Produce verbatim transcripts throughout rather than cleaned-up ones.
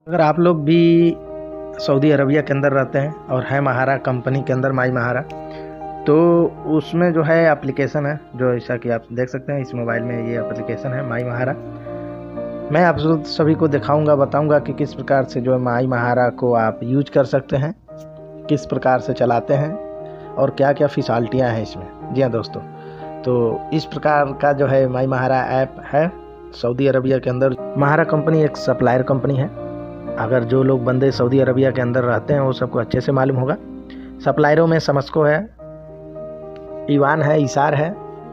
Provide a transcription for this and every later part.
अगर आप लोग भी सऊदी अरबिया के अंदर रहते हैं और है महारा कंपनी के अंदर माई महारा, तो उसमें जो है एप्लीकेशन है, जो ऐसा कि आप देख सकते हैं इस मोबाइल में ये एप्लीकेशन है माई महारा। मैं आप सभी को दिखाऊंगा, बताऊंगा कि किस प्रकार से जो है माई महारा को आप यूज कर सकते हैं, किस प्रकार से चलाते हैं और क्या क्या फैसिलिटियाँ हैं इसमें। जी हाँ दोस्तों, तो इस प्रकार का जो है माई महारा ऐप है सऊदी अरबिया के अंदर। महारा कंपनी एक सप्लायर कंपनी है। अगर जो लोग बंदे सऊदी अरबिया के अंदर रहते हैं वो सबको अच्छे से मालूम होगा। सप्लायरों में समस्को है, ईवान है, इसार है,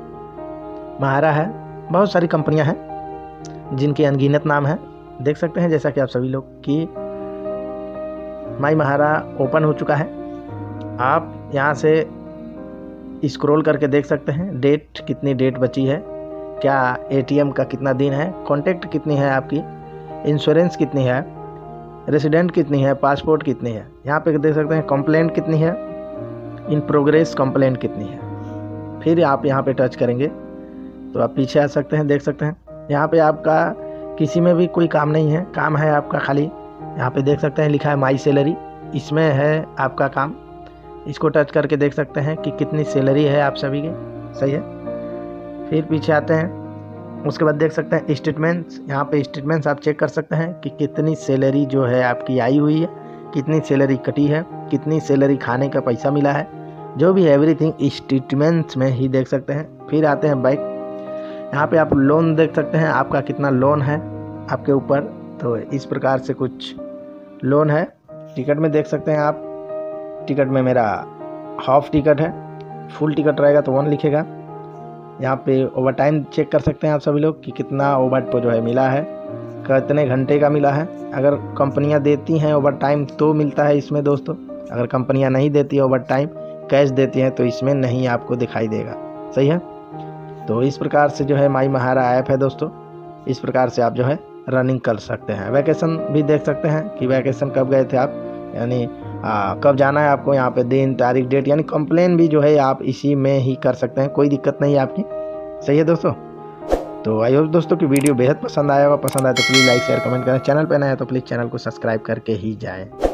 महारा है, बहुत सारी कंपनियां हैं जिनके अनगिनत नाम है। देख सकते हैं जैसा कि आप सभी लोग कि माई महारा ओपन हो चुका है। आप यहाँ से स्क्रॉल करके देख सकते हैं डेट, कितनी डेट बची है, क्या एटीएम का कितना दिन है, कॉन्टैक्ट कितनी है आपकी, इंश्योरेंस कितनी है, रेसिडेंट कितनी है, पासपोर्ट कितनी है। यहाँ पे देख सकते हैं कंप्लेंट कितनी है, इन प्रोग्रेस कंप्लेंट कितनी है। फिर आप यहाँ पे टच करेंगे तो आप पीछे आ सकते हैं। देख सकते हैं यहाँ पे आपका किसी में भी कोई काम नहीं है, काम है आपका खाली यहाँ पे देख सकते हैं लिखा है माई सैलरी, इसमें है आपका काम। इसको टच करके देख सकते हैं कि कितनी सैलरी है आप सभी की। सही है। फिर पीछे आते हैं, उसके बाद देख सकते हैं स्टेटमेंट्स। यहाँ पे स्टेटमेंट्स आप चेक कर सकते हैं कि कितनी सैलरी जो है आपकी आई हुई है, कितनी सैलरी कटी है, कितनी सैलरी खाने का पैसा मिला है, जो भी एवरीथिंग स्टेटमेंट्स में ही देख सकते हैं। फिर आते हैं बैक, यहाँ पे आप लोन देख सकते हैं, आपका कितना लोन है आपके ऊपर। तो इस प्रकार से कुछ लोन है। टिकट में देख सकते हैं आप, टिकट में मेरा हाफ टिकट है, फुल टिकट रहेगा तो वन लिखेगा। यहाँ पे ओवर टाइम चेक कर सकते हैं आप सभी लोग कि कितना ओवर को जो है मिला है, कितने घंटे का मिला है। अगर कंपनियाँ देती हैं ओवर टाइम तो मिलता है इसमें दोस्तों, अगर कंपनियाँ नहीं देती है ओवर टाइम, कैश देती हैं तो इसमें नहीं आपको दिखाई देगा। सही है। तो इस प्रकार से जो है माई महारा ऐप है दोस्तों, इस प्रकार से आप जो है रनिंग कर सकते हैं। वैकेशन भी देख सकते हैं कि वैकेशन कब गए थे आप, यानी आ, कब जाना है आपको, यहाँ पे दिन, तारीख, डेट, यानी कंप्लेन भी जो है आप इसी में ही कर सकते हैं, कोई दिक्कत नहीं है आपकी। सही है दोस्तों। तो आई होप दोस्तों की वीडियो बेहद पसंद आया होगा। पसंद आए तो प्लीज़ लाइक शेयर कमेंट करें। चैनल पर नया है तो प्लीज़ चैनल को सब्सक्राइब करके ही जाएं।